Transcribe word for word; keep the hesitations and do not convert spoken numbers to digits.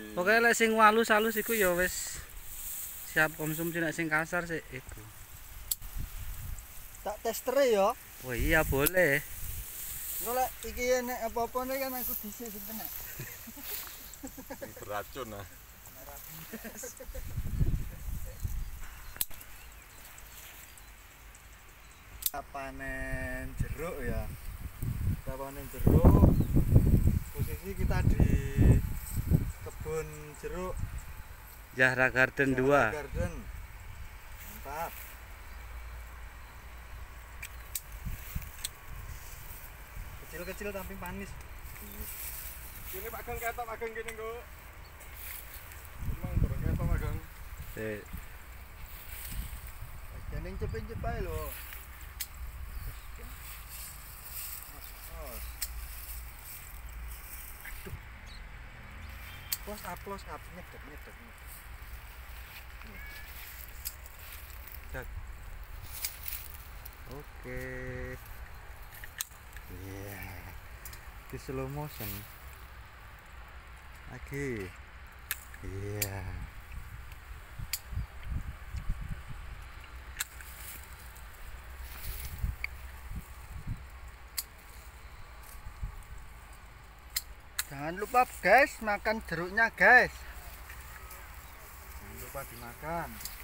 Pokoke lek sing halus-halus iku ya wis siap konsumsi, nek sing kasar sih iku. Tak testere ya. Oh iya boleh. Engko lek iki nek apa-apa nek kan aku dhisik sing kena. Beracun ah. Panen jeruk ya. Kita panen jeruk. Posisi kita di kebun jeruk Zahra Garden Zahra dua. Garden. Mantap. Kecil-kecil tapi manis. Ini Pak Gang ketok Pak Gang kene kok. Emang kurang ketok Pak Gang. Sik. Jangan cepet-cepet ae lho. Close up, close up, nyedek, nyedek, nyedek. Dak. Oke. Iya. Di slow motion. Lagi. Iya. Jangan lupa guys, makan jeruknya guys. Jangan lupa dimakan.